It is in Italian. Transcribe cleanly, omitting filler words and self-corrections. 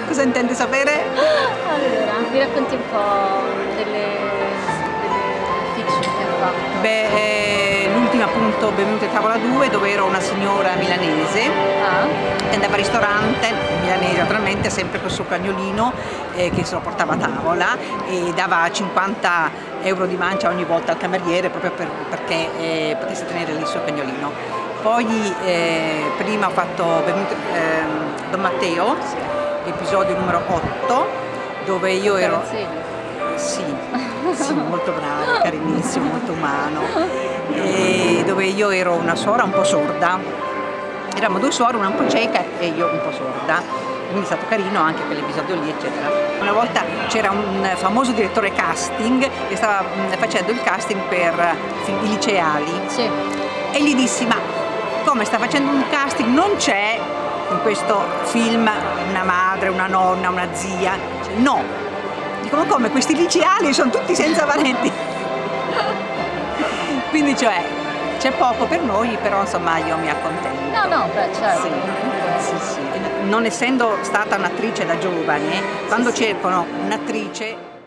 Cosa intende sapere? Allora, mi racconti un po' delle fiction che ha fatto? Beh, l'ultima appunto Benvenuti a tavola 2, dove ero una signora milanese che andava al ristorante, milanese naturalmente, sempre col suo cagnolino che se lo portava a tavola e dava 50 euro di mancia ogni volta al cameriere proprio perché potesse tenere lì il suo cagnolino. Poi prima ho fatto Don Matteo, episodio numero 8, dove io ero... Sì, molto bravo, carinissimo, molto umano, e dove io ero una suora un po' sorda, eravamo due suore, una un po' cieca e io un po' sorda, quindi è stato carino anche quell'episodio lì, eccetera. Una volta c'era un famoso direttore casting che stava facendo il casting per i liceali, Sì. e gli dissi: ma come sta facendo un casting? Non c'è in questo film una madre, una nonna, una zia? No. Dico: ma come, questi liceali sono tutti senza parenti? Quindi cioè c'è poco per noi, però insomma io mi accontento. No, beh, certo. Sì. Non essendo stata un'attrice da giovane, quando cercano un'attrice